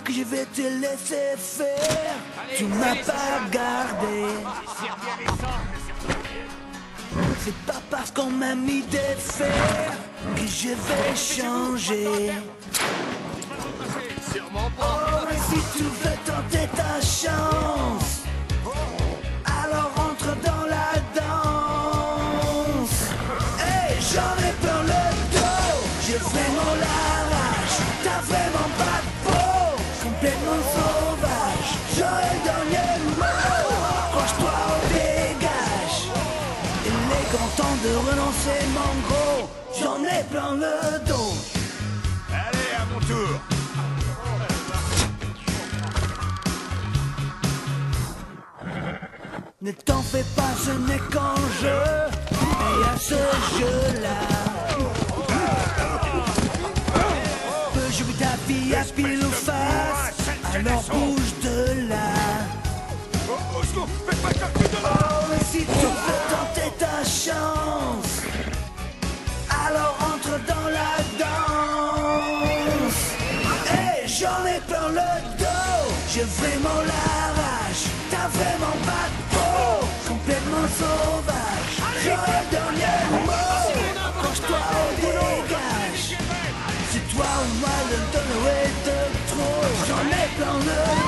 croire que je vais te laisser faire. Tu m'as pas gardé. C'est pas parce qu'on m'a mis des fers que je vais changer. Oh, mais si tu veux tenter ta chance, alors entre dans la danse. Hey, j'en ai plein le dos, j'ai vraiment la rage. T'as vraiment pas de peau, complètement sauvage. J'aurai le dernier mot, accroche-toi au dégage. Il est content de renoncer mon gros, j'en ai plein le dos. Allez, à mon tour. Ne t'en fais pas, ce n'est qu'un jeu, et à ce jeu-là, peux jouer ta vie à pile ou face, alors bouge de là. Oh, mais si tu veux tenter ta chance, alors entre dans la danse. Hey, j'en ai plein le dos, j'ai vraiment la rage, t'as vraiment pas de peau, complètement sauvage. J'aurai le dernier mot, accroche-toi au dégage. C'est toi ou moi le donnerai de trop, j'en ai plein le